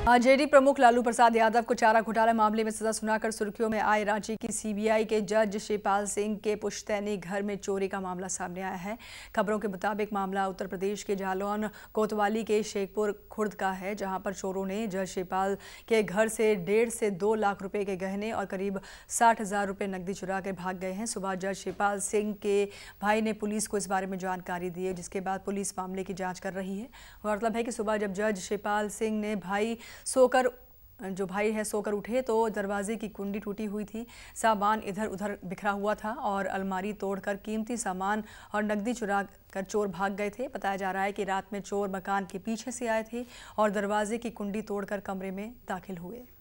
JD प्रमुख लालू प्रसाद यादव को चारा घोटाला मामले में सजा सुनाकर सुर्खियों में आए रांची की सीबीआई के जज शिवपाल सिंह के पुश्तैनी घर में चोरी का मामला सामने आया है। खबरों के मुताबिक मामला उत्तर प्रदेश के जालौन कोतवाली के शेखपुर खुर्द का है, जहां पर चोरों ने जज शिवपाल के घर से 1.5 से 2 लाख रुपए के गहने और करीब 60,000 रुपए नकदी चुरा कर भाग गए हैं। सुबह जज शिवपाल सिंह के भाई ने पुलिस को इस बारे में जानकारी दी है, जिसके बाद पुलिस मामले की जाँच कर रही है। गौरतलब है कि सुबह जब जज शिवपाल सिंह ने भाई सोकर उठे तो दरवाजे की कुंडी टूटी हुई थी, सामान इधर उधर बिखरा हुआ था और अलमारी तोड़कर कीमती सामान और नकदी चुरा कर चोर भाग गए थे। बताया जा रहा है कि रात में चोर मकान के पीछे से आए थे और दरवाजे की कुंडी तोड़कर कमरे में दाखिल हुए।